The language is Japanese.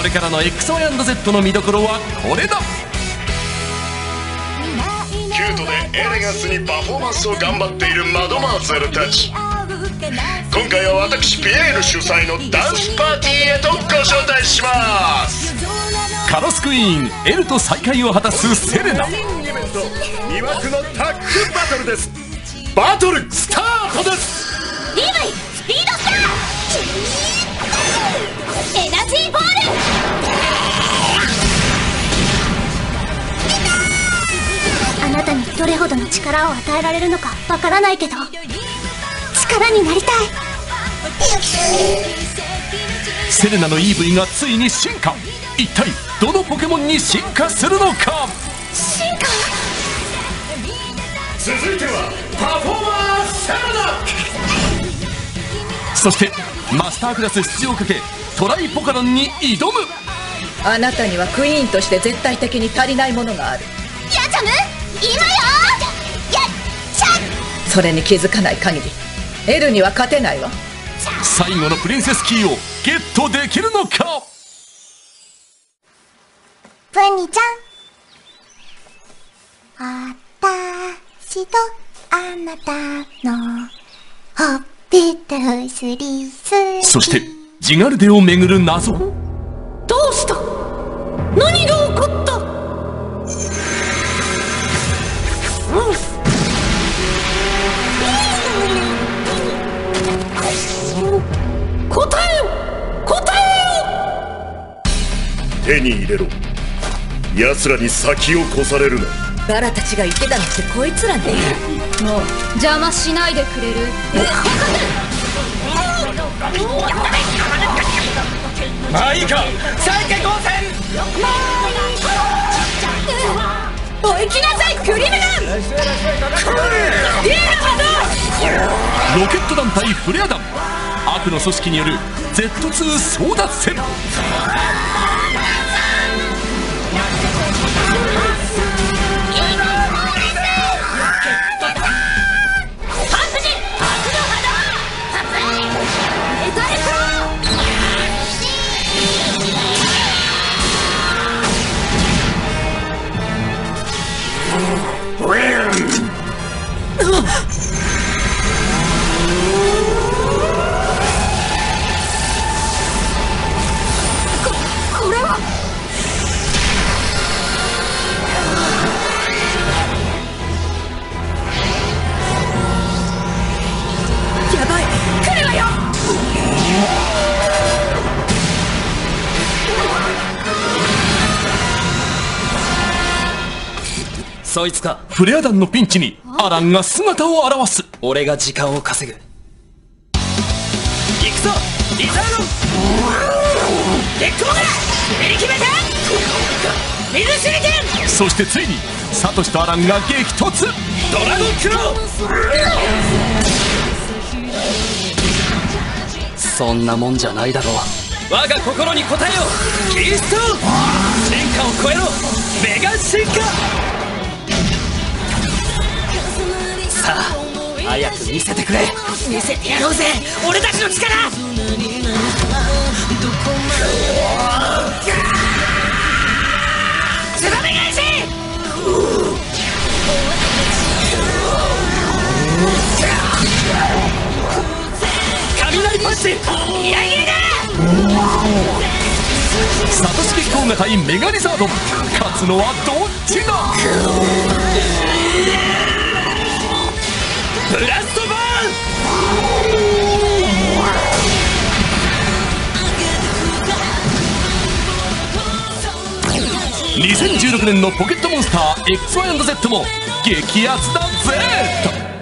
れからの XY&Z の見どころはこれだ。 キュートでエレガンスにパフォーマンスを頑張っているマドマーゼルたち。今回は私ピエール主催のダンスパーティーへとご招待します。 カロスクイーンエルと再会を果たすセレナ。 魅惑のタッグバトルです。バトルスタートです。 EV スピードスターエナジーボール。あなたにどれほどの力を与えられるのかわからないけど力になりたい。 セレナの EV がついに進化。一体どのポケモンに進化するのか。 進化。 続いてはパフォーマーセレナ。 そしてマスタークラス出場をかけトライポカロンに挑む。 あなたにはクイーンとして絶対的に足りないものがある。 ヤチャム今よ。やっちゃ。 それに気づかない限りエルには勝てないわ。 最後のプリンセスキーをゲットできるのか。 プニちゃん、あたしとあなたのホッピーとスリス。 そしてジガルデをめぐる謎。 どうした？何が起こった？答えよ！答えよ！ 手に入れろ。奴らに先を越されるな。 ガラたちが言ってたのってこいつらね。 もう邪魔しないでくれる？ まあいいか。再開光線。 おいきなさいクリムガン。 ロケット団体フレア団、悪の組織による Z2 争奪戦。 これはやばい、来るわよ。 そいつか。 フレア団のピンチにアランが姿を現す。 俺が時間を稼ぐ。行くぞリザードン。月光だ。メリキメタ水手裏剣。 そしてついにサトシとアランが激突。 ドラゴンクロー。そんなもんじゃないだろう。我が心に応えよキリスト。進化を超えろメガ進化。さあ早く見せてくれ。見せてやろうぜ俺たちの力。ツバメ返し。雷パンチ。やりだ。 サトシ月光が対メガリザードン。勝つのはどっちだ。 ブラストバーン。2016年のポケットモンスター XY&Z も激アツだぜ。